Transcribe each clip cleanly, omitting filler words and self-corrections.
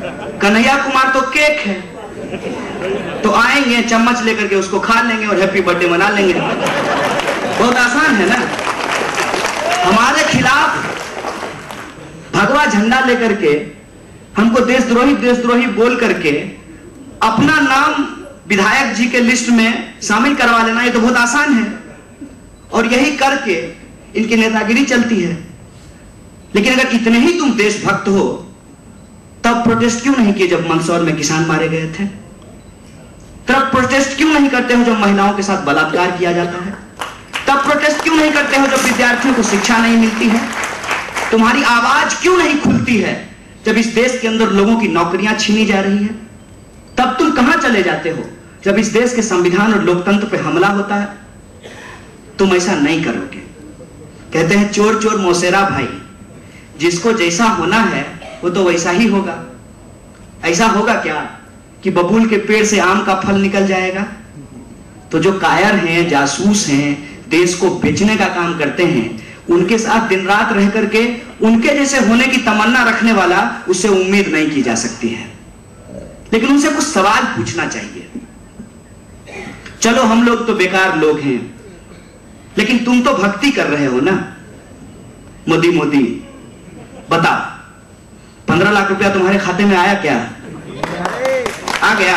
कन्हैया कुमार तो केक है, तो आएंगे चम्मच लेकर के उसको खा लेंगे और हैप्पी बर्थडे मना लेंगे। बहुत आसान है ना। हमारे खिलाफ भगवा झंडा लेकर के हमको देशद्रोही बोल करके अपना नाम विधायक जी के लिस्ट में शामिल करवा लेना, ये तो बहुत आसान है। और यही करके इनकी नेतागिरी चलती है। लेकिन अगर इतने ही तुम देशभक्त हो तब प्रोटेस्ट क्यों नहीं किए जब मंदसौर में किसान मारे गए थे? तब प्रोटेस्ट क्यों नहीं करते हो जब महिलाओं के साथ बलात्कार किया जाता है? तब प्रोटेस्ट क्यों नहीं करते हो जब विद्यार्थियों को शिक्षा नहीं मिलती है? तुम्हारी आवाज क्यों नहीं खुलती है जब इस देश के अंदर लोगों की नौकरियां छीनी जा रही है? तब तुम कहां चले जाते हो जब इस देश के संविधान और लोकतंत्र पे हमला होता है? तुम ऐसा नहीं करोगे। कहते हैं चोर चोर मौसेरा भाई, जिसको जैसा होना है वो तो वैसा ही होगा। ऐसा होगा क्या कि बबूल के पेड़ से आम का फल निकल जाएगा? तो जो कायर हैं, जासूस हैं, देश को बेचने का काम करते हैं, उनके साथ दिन रात रह करके उनके जैसे होने की तमन्ना रखने वाला, उससे उम्मीद नहीं की जा सकती है। लेकिन उनसे कुछ सवाल पूछना चाहिए। चलो हम लोग तो बेकार लोग हैं, लेकिन तुम तो भक्ति कर रहे हो ना। मोदी बताओ, 15 लाख रुपया तुम्हारे खाते में आया क्या? आ गया?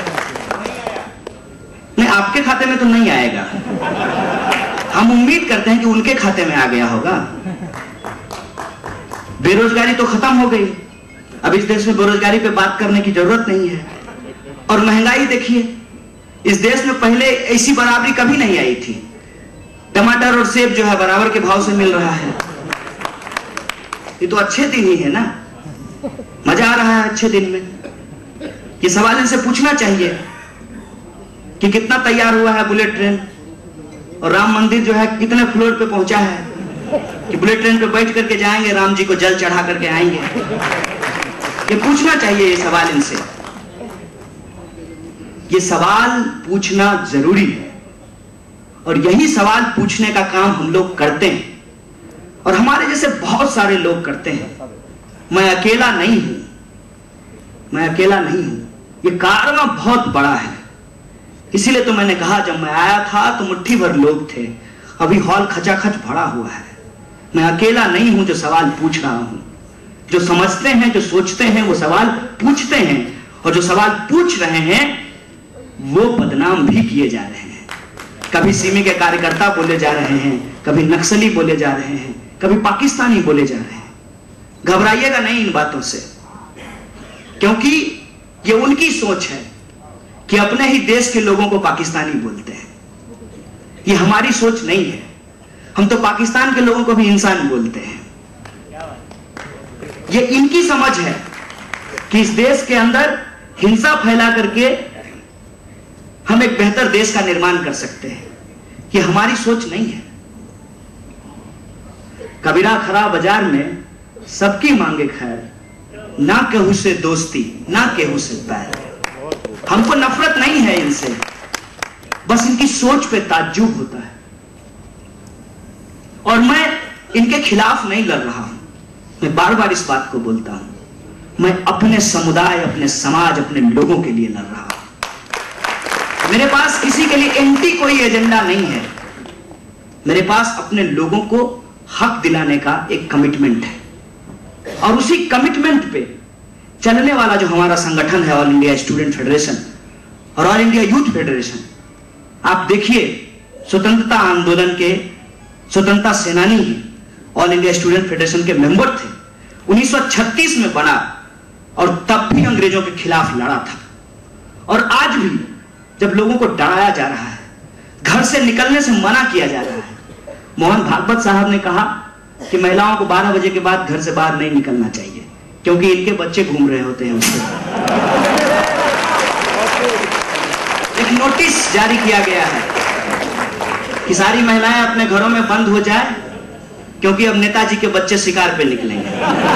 नहीं, आपके खाते में तो नहीं आएगा। हम उम्मीद करते हैं कि उनके खाते में आ गया होगा। बेरोजगारी तो खत्म हो गई, अब इस देश में बेरोजगारी पे बात करने की जरूरत नहीं है। और महंगाई देखिए, इस देश में पहले ऐसी बराबरी कभी नहीं आई थी। टमाटर और सेब जो है बराबर के भाव से मिल रहा है। ये तो अच्छे दिन ही है ना, मजा आ रहा है अच्छे दिन में। ये सवाल इनसे पूछना चाहिए कि कितना तैयार हुआ है बुलेट ट्रेन, और राम मंदिर जो है कितने फ्लोर पे पहुंचा है कि बुलेट ट्रेन पे बैठ करके जाएंगे, राम जी को जल चढ़ा करके आएंगे। ये पूछना चाहिए, ये सवाल इनसे। ये सवाल पूछना जरूरी है, और यही सवाल पूछने का काम हम लोग करते हैं, और हमारे जैसे बहुत सारे लोग करते हैं। मैं अकेला नहीं हूं, मैं अकेला नहीं हूं। ये कारवां बहुत बड़ा है। इसीलिए तो मैंने कहा, जब मैं आया था तो मुट्ठी भर लोग थे, अभी हॉल खचाखच भरा हुआ है। मैं अकेला नहीं हूं जो सवाल पूछ रहा हूं। जो समझते हैं, जो सोचते हैं, वो सवाल पूछते हैं, और जो सवाल पूछ रहे हैं वो बदनाम भी किए जा रहे हैं। कभी सीमी के कार्यकर्ता बोले जा रहे हैं, कभी नक्सली बोले जा रहे हैं, कभी पाकिस्तानी बोले जा रहे हैं। घबराइएगा नहीं इन बातों से, क्योंकि ये उनकी सोच है कि अपने ही देश के लोगों को पाकिस्तानी बोलते हैं। ये हमारी सोच नहीं है। हम तो पाकिस्तान के लोगों को भी इंसान बोलते हैं। ये इनकी समझ है कि इस देश के अंदर हिंसा फैला करके हम एक बेहतर देश का निर्माण कर सकते हैं। ये हमारी सोच नहीं है। कबीरा खरा बाजार में सबकी मांगे खैर, ना केहू से दोस्ती, ना केहू से बैर। हमको नफरत नहीं है इनसे, बस इनकी सोच पे ताज्जुब होता है। और मैं इनके खिलाफ नहीं लड़ रहा हूं, मैं बार बार इस बात को बोलता हूं। मैं अपने समुदाय, अपने समाज, अपने लोगों के लिए लड़ रहा हूं। मेरे पास किसी के लिए एंटी कोई एजेंडा नहीं है। मेरे पास अपने लोगों को हक दिलाने का एक कमिटमेंट है, और उसी कमिटमेंट पे चलने वाला जो हमारा संगठन है, ऑल इंडिया स्टूडेंट फेडरेशन और ऑल इंडिया यूथ फेडरेशन। आप देखिए, स्वतंत्रता आंदोलन के स्वतंत्रता सेनानी ही ऑल इंडिया स्टूडेंट फेडरेशन के मेंबर थे। 1936 में बना, और तब भी अंग्रेजों के खिलाफ लड़ा था। और आज भी जब लोगों को डराया जा रहा है, घर से निकलने से मना किया जा रहा है, मोहन भागवत साहब ने कहा कि महिलाओं को 12 बजे के बाद घर से बाहर नहीं निकलना चाहिए, क्योंकि इनके बच्चे घूम रहे होते हैं। उससे एक नोटिस जारी किया गया है कि सारी महिलाएं अपने घरों में बंद हो जाए, क्योंकि अब नेताजी के बच्चे शिकार पे निकलेंगे।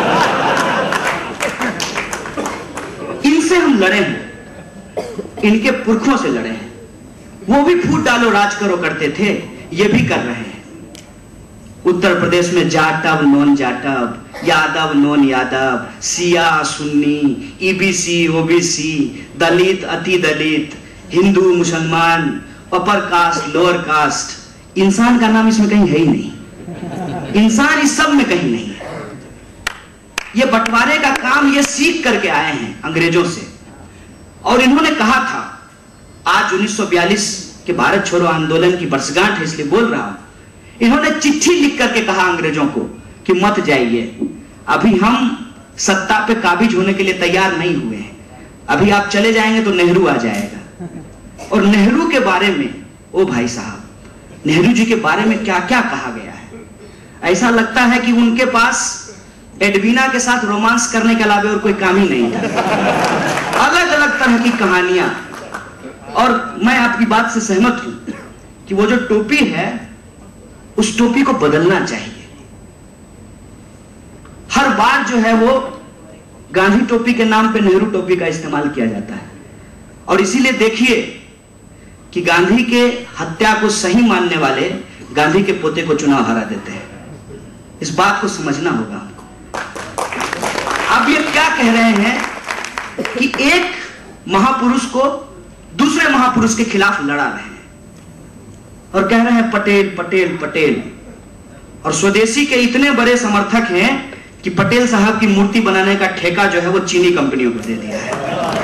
इनसे हम लड़े हैं, इनके पुरखों से लड़े हैं। वो भी फूट डालो राज करो करते थे, ये भी कर रहे हैं। उत्तर प्रदेश में Jatav, non Jatav, Yadav non Yadav, Shia Sunni, EBC OBC, Dalit अति दलित, हिंदू मुसलमान, अपर कास्ट लोअर कास्ट, इंसान का नाम इसमें कहीं है ही नहीं। इंसान इस सब में कहीं नहीं है। ये बंटवारे का काम ये सीख करके आए हैं अंग्रेजों से। और इन्होंने कहा था, आज 1942 के भारत छोड़ो आंदोलन की वर्षगांठ है इसलिए बोल रहा हूं, इन्होंने चिट्ठी लिख करके कहा अंग्रेजों को कि मत जाइए, अभी हम सत्ता पे काबिज होने के लिए तैयार नहीं हुए हैं, अभी आप चले जाएंगे तो नेहरू आ जाएगा। और नेहरू के बारे में, ओ भाई साहब, नेहरू जी के बारे में क्या क्या कहा गया है। ऐसा लगता है कि उनके पास एडवीना के साथ रोमांस करने के अलावा और कोई काम ही नहीं था। अलग अलग तरह की कहानियां। और मैं आपकी बात से सहमत हूं कि वो जो टोपी है उस टोपी को बदलना चाहिए। हर बार जो है वो गांधी टोपी के नाम पे नेहरू टोपी का इस्तेमाल किया जाता है। और इसीलिए देखिए कि गांधी के हत्या को सही मानने वाले गांधी के पोते को चुनाव हरा देते हैं। इस बात को समझना होगा हमको। अब ये क्या कह रहे हैं कि एक महापुरुष को दूसरे महापुरुष के खिलाफ लड़ा रहे हैं और कह रहे हैं पटेल पटेल पटेल। और स्वदेशी के इतने बड़े समर्थक हैं कि पटेल साहब की मूर्ति बनाने का ठेका जो है वो चीनी कंपनियों को दे दिया है।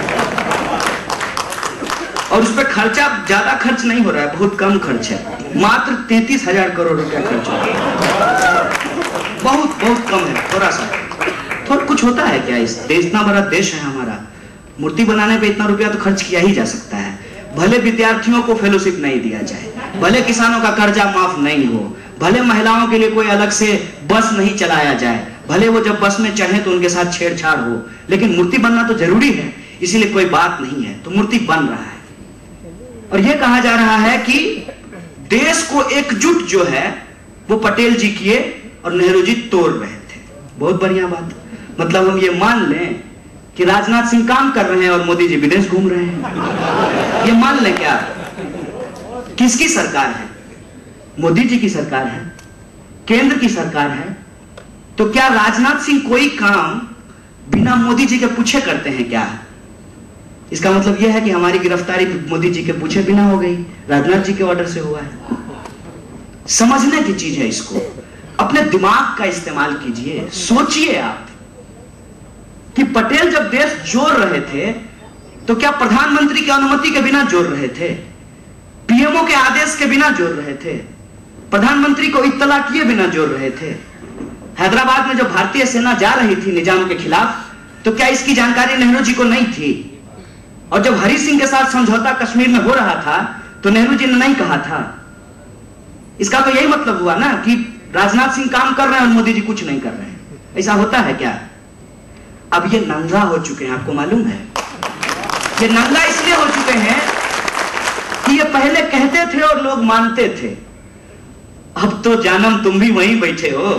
और उस पर खर्चा ज्यादा खर्च नहीं हो रहा है, बहुत कम खर्च है, मात्र 33,000 करोड़ रुपया खर्च हो रहा है। बहुत बहुत कम है, थोड़ा सा। थोड़ा कुछ होता है क्या? इस देश, इतना बड़ा देश है हमारा, मूर्ति बनाने पे इतना रुपया तो खर्च किया ही जा सकता है। भले विद्यार्थियों को फेलोशिप नहीं दिया जाए, भले किसानों का कर्जा माफ नहीं हो, भले महिलाओं के लिए कोई अलग से बस नहीं चलाया जाए, भले वो जब बस में चढ़े तो उनके साथ छेड़छाड़ हो, लेकिन मूर्ति बनना तो जरूरी है, इसीलिए कोई बात नहीं है। तो मूर्ति बन रहा है। और यह कहा जा रहा है कि देश को एकजुट जो है वो पटेल जी किए और नेहरू जी तोड़ रहे थे। बहुत बढ़िया बात। मतलब हम ये मान लें कि राजनाथ सिंह काम कर रहे हैं और मोदी जी विदेश घूम रहे हैं, ये मान लें क्या? किसकी सरकार है? मोदी जी की सरकार है, केंद्र की सरकार है। तो क्या राजनाथ सिंह कोई काम बिना मोदी जी के पूछे करते हैं क्या? इसका मतलब यह है कि हमारी गिरफ्तारी मोदी जी के पूछे बिना हो गई, राजनाथ जी के ऑर्डर से हुआ है। समझने की चीज है इसको। अपने दिमाग का इस्तेमाल कीजिए, सोचिए आप कि पटेल जब देश जोड़ रहे थे तो क्या प्रधानमंत्री की अनुमति के बिना जोड़ रहे थे? पीएमओ के आदेश के बिना जोड़ रहे थे? प्रधानमंत्री को इत्तला किए बिना जोड़ रहे थे? हैदराबाद में जब भारतीय सेना जा रही थी निजाम के खिलाफ तो क्या इसकी जानकारी नेहरू जी को नहीं थी? और जब हरि सिंह के साथ समझौता कश्मीर में हो रहा था तो नेहरू जी ने नहीं कहा था? इसका तो यही मतलब हुआ ना कि राजनाथ सिंह काम कर रहे हैं और मोदी जी कुछ नहीं कर रहे हैं। ऐसा होता है क्या? अब ये नंगा हो चुके हैं, आपको मालूम है? ये नंगा इसलिए हो चुके हैं कि ये पहले कहते थे और लोग मानते थे, अब तो जानम तुम भी वहीं बैठे हो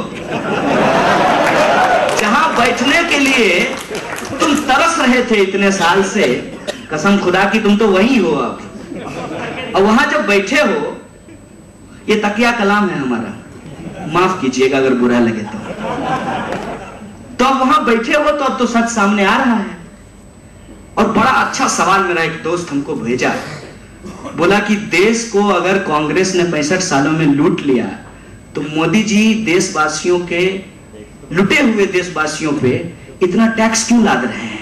जहां बैठने के लिए तुम तरस रहे थे इतने साल से। कसम खुदा की तुम तो वहीं हो अब। और वहां जब बैठे हो, ये तकिया कलाम है हमारा, माफ कीजिएगा अगर बुरा लगे तो अब वहां बैठे हो तो अब तो सच सामने आ रहा है। और बड़ा अच्छा सवाल मेरा एक दोस्त हमको भेजा, बोला कि देश को अगर कांग्रेस ने 65 सालों में लूट लिया तो मोदी जी देशवासियों के, लुटे हुए देशवासियों पे इतना टैक्स क्यों लाद रहे हैं?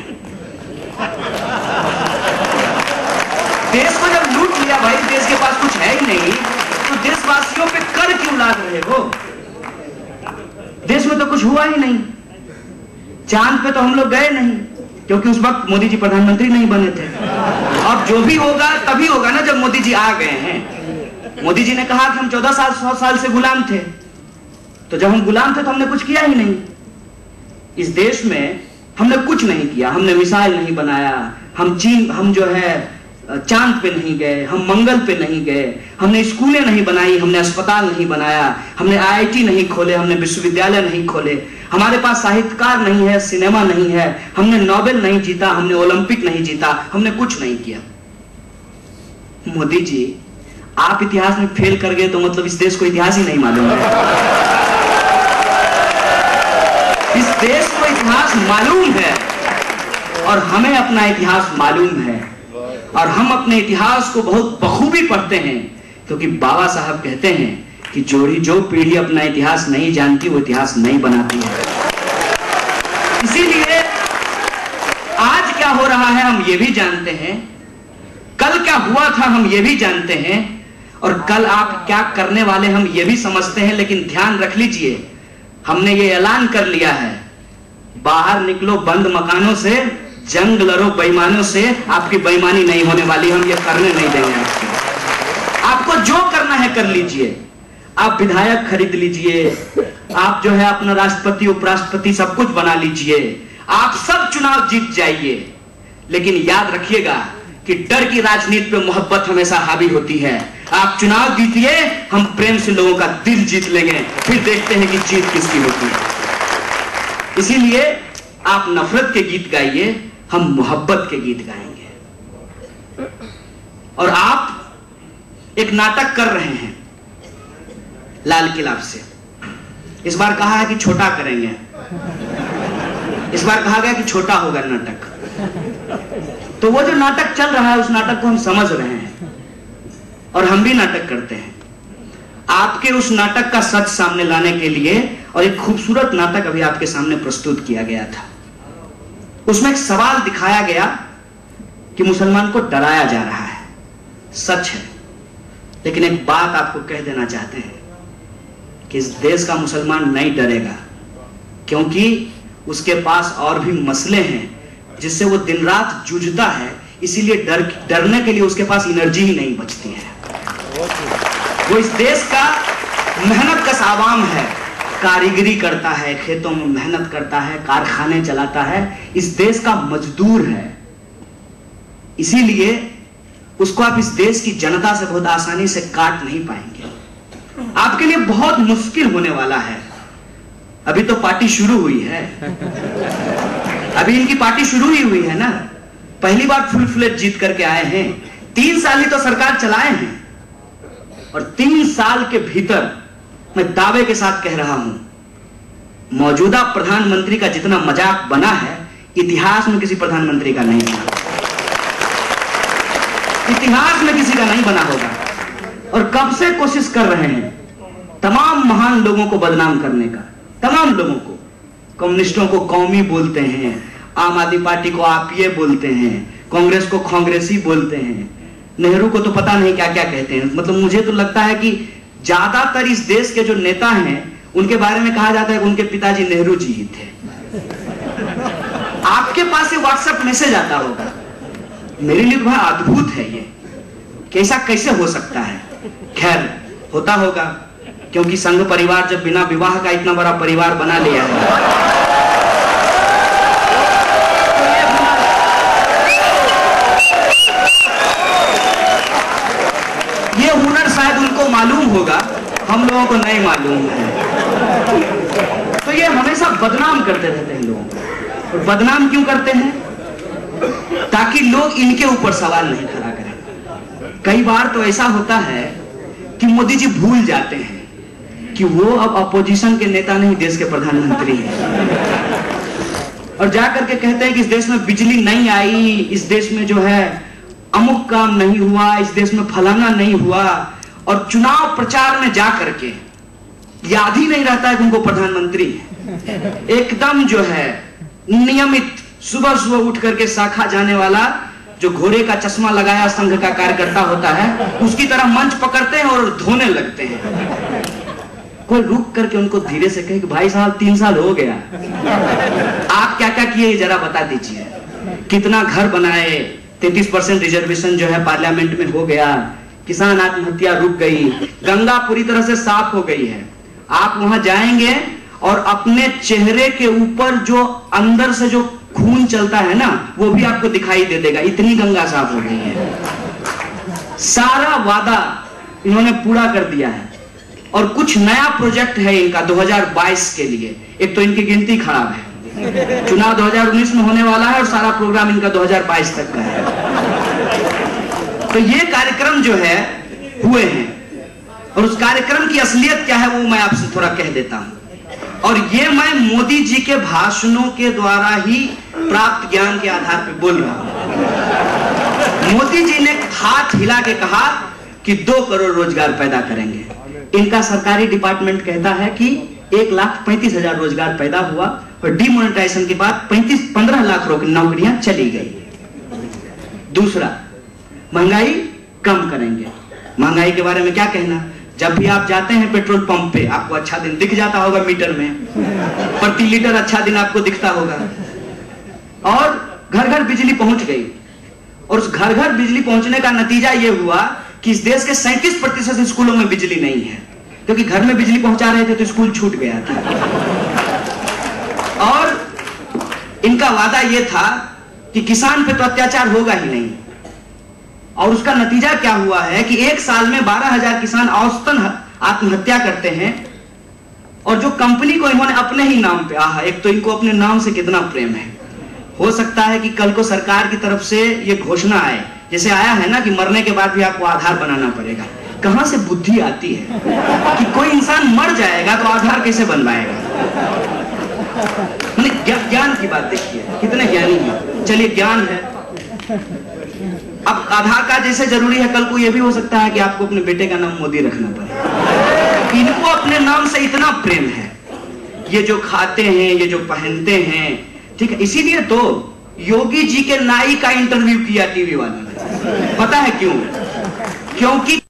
देश को जब लूट लिया भाई, देश के पास कुछ है ही नहीं, तो देशवासियों पे कर क्यों लाद रहे हो? देश में तो कुछ हुआ ही नहीं, चांद पे तो हम लोग गए नहीं क्योंकि उस वक्त मोदी जी प्रधानमंत्री नहीं बने थे। अब जो भी होगा तभी होगा ना जब मोदी जी आ गए हैं। मोदी जी ने कहा कि हम 14 साल 100 साल से गुलाम थे, तो जब हम गुलाम थे तो हमने कुछ किया ही नहीं। इस देश में हमने कुछ नहीं किया, हमने मिसाइल नहीं बनाया, हम जो है चांद पे नहीं गए, हम मंगल पे नहीं गए, हमने स्कूलें नहीं बनाई, हमने अस्पताल नहीं बनाया, हमने आईआईटी नहीं खोले, हमने विश्वविद्यालय नहीं खोले, हमारे पास साहित्यकार नहीं है, सिनेमा नहीं है, हमने नोबेल नहीं जीता, हमने ओलंपिक नहीं जीता, हमने कुछ नहीं किया। मोदी जी, आप इतिहास में फेल कर गए तो मतलब इस देश को इतिहास ही नहीं मालूम है। इस देश को इतिहास मालूम है और हमें अपना इतिहास मालूम है, और हम अपने इतिहास को बहुत बखूबी पढ़ते हैं, क्योंकि बाबा साहब कहते हैं कि जो पीढ़ी अपना इतिहास नहीं जानती वो इतिहास नहीं बनाती है। इसीलिए आज क्या हो रहा है हम ये भी जानते हैं, कल क्या हुआ था हम ये भी जानते हैं, और कल आप क्या करने वाले हम ये भी समझते हैं। लेकिन ध्यान रख लीजिए, हमने ये ऐलान कर लिया है, बाहर निकलो बंद मकानों से, जंग लड़ो बेईमानों से, आपकी बेईमानी नहीं होने वाली, हम ये करने नहीं देंगे आपको जो करना है कर लीजिए। आप विधायक खरीद लीजिए, आप जो है अपना राष्ट्रपति उपराष्ट्रपति सब कुछ बना लीजिए, आप सब चुनाव जीत जाइए, लेकिन याद रखिएगा कि डर की राजनीति पे मोहब्बत हमेशा हावी होती है। आप चुनाव जीतिए, हम प्रेम से लोगों का दिल जीत लेंगे, फिर देखते हैं कि जीत किसकी होती है। इसीलिए आप नफरत के गीत गाइए, हम मोहब्बत के गीत गाएंगे। और आप एक नाटक कर रहे हैं लाल किला से, इस बार कहा है कि छोटा करेंगे, इस बार कहा गया कि छोटा होगा नाटक। तो वो जो नाटक चल रहा है उस नाटक को हम समझ रहे हैं और हम भी नाटक करते हैं। आपके उस नाटक का सच सामने लाने के लिए और एक खूबसूरत नाटक अभी आपके सामने प्रस्तुत किया गया था। उसमें एक सवाल दिखाया गया कि मुसलमान को डराया जा रहा है, सच है, लेकिन एक बात आपको कह देना चाहते हैं कि इस देश का मुसलमान नहीं डरेगा, क्योंकि उसके पास और भी मसले हैं जिससे वो दिन रात जूझता है। इसीलिए डरने के लिए उसके पास एनर्जी ही नहीं बचती है। वो इस देश का मेहनत कश आवाम है, कारीगरी करता है, खेतों में मेहनत करता है, कारखाने चलाता है, इस देश का मजदूर है। इसीलिए उसको आप इस देश की जनता से बहुत आसानी से काट नहीं पाएंगे। आपके लिए बहुत मुश्किल होने वाला है। अभी तो पार्टी शुरू हुई है, अभी इनकी पार्टी शुरू ही हुई है ना, पहली बार फुल फ्लेज जीत करके आए हैं। 3 साल ही तो सरकार चलाए हैं, और 3 साल के भीतर मैं दावे के साथ कह रहा हूं, मौजूदा प्रधानमंत्री का जितना मजाक बना है इतिहास में किसी प्रधानमंत्री का नहीं बना, इतिहास में किसी का नहीं बना होगा। और कब से कोशिश कर रहे हैं तमाम महान लोगों को बदनाम करने का, तमाम लोगों को। कम्युनिस्टों को कौमी बोलते हैं, आम आदमी पार्टी को आपिये बोलते हैं, कांग्रेस को कांग्रेसी बोलते हैं, नेहरू को तो पता नहीं क्या क्या कहते हैं। मतलब मुझे तो लगता है कि ज्यादातर इस देश के जो नेता हैं उनके बारे में कहा जाता है कि उनके पिताजी नेहरू जी ही थे। आपके पास ये व्हाट्सएप मैसेज आता होगा, मेरे लिए तो बड़ा अद्भुत है ये, कैसा कैसे हो सकता है। खैर होता होगा, क्योंकि संघ परिवार जब बिना विवाह का इतना बड़ा परिवार बना लिया है, ये हुनर शायद उनको मालूम होगा, हम लोगों को नहीं मालूम है। तो ये हमेशा बदनाम करते रहते हैं लोग। और बदनाम क्यों करते हैं? ताकि लोग इनके ऊपर सवाल नहीं खड़ा करें। कई बार तो ऐसा होता है कि मोदी जी भूल जाते हैं कि वो अब अपोजिशन के नेता नहीं, देश के प्रधानमंत्री हैं, और जाकर के कहते हैं कि इस देश में बिजली नहीं आई, इस देश में जो है अमुक काम नहीं हुआ, इस देश में फलाना नहीं हुआ। और चुनाव प्रचार में जाकर के याद ही नहीं रहता है कि उनको प्रधानमंत्री एकदम जो है नियमित सुबह सुबह उठ करके शाखा जाने वाला जो घोड़े का चश्मा लगाया संघ का कार्यकर्ता होता है, उसकी तरह मंच पकड़ते हैं और धोने लगते हैं। कोई रुक करके उनको धीरे से कहे कि भाई साहब 3 साल हो गया, आप क्या क्या किए जरा बता दीजिए। कितना घर बनाए, 33% रिजर्वेशन जो है पार्लियामेंट में हो गया, किसान आत्महत्या रुक गई, गंगा पूरी तरह से साफ हो गई है। आप वहां जाएंगे और अपने चेहरे के ऊपर जो अंदर से जो खून चलता है ना, वो भी आपको दिखाई दे देगा, इतनी गंगा साफ हो गई है। सारा वादा इन्होंने पूरा कर दिया है। और कुछ नया प्रोजेक्ट है इनका 2022 के लिए। एक तो इनकी गिनती खराब है, चुनाव 2019 में होने वाला है और सारा प्रोग्राम इनका 2022 तक का है। तो ये कार्यक्रम जो है हुए हैं, और उस कार्यक्रम की असलियत क्या है वो मैं आपसे थोड़ा कह देता हूं। और ये मैं मोदी जी के भाषणों के द्वारा ही प्राप्त ज्ञान के आधार पर बोल रहा हूं। मोदी जी ने हाथ हिला के कहा कि 2 करोड़ रोजगार पैदा करेंगे। इनका सरकारी डिपार्टमेंट कहता है कि 1,35,000 रोजगार पैदा हुआ और डिमोनेटाइजेशन के बाद 15 लाख नौकरियां चली गई। दूसरा, महंगाई कम करेंगे। महंगाई के बारे में क्या कहना? जब भी आप जाते हैं पेट्रोल पंप पे, आपको अच्छा दिन दिख जाता होगा मीटर में, प्रति लीटर अच्छा दिन आपको दिखता होगा। और घर घर बिजली पहुंच गई, और उस घर घर बिजली पहुंचने का नतीजा यह हुआ कि इस देश के 37% स्कूलों में बिजली नहीं है, क्योंकि घर में बिजली पहुंचा रहे थे तो स्कूल छूट गया था। और इनका वादा यह था कि किसान पे तो अत्याचार होगा ही नहीं, और उसका नतीजा क्या हुआ है कि एक साल में 12,000 किसान औसतन आत्महत्या करते हैं। और जो कंपनी को इन्होंने अपने ही नाम पे, एक तो इनको अपने नाम से कितना प्रेम है। हो सकता है कि कल को सरकार की तरफ से ये घोषणा आए, जैसे आया है ना कि मरने के बाद भी आपको आधार बनाना पड़ेगा। कहां से बुद्धि आती है कि कोई इंसान मर जाएगा तो आधार कैसे बनवाएगा? ज्ञान की बात देखिए, कितने ज्ञानी हैं। चलिए, ज्ञान है। अब आधार कार्ड जैसे जरूरी है, कल को यह भी हो सकता है कि आपको अपने बेटे का नाम मोदी रखना पड़े। इनको अपने नाम से इतना प्रेम है, ये जो खाते हैं, ये जो पहनते हैं, ठीक है। इसीलिए तो योगी जी के नाई का इंटरव्यू किया टीवी वालों ने। पता है क्यों? क्योंकि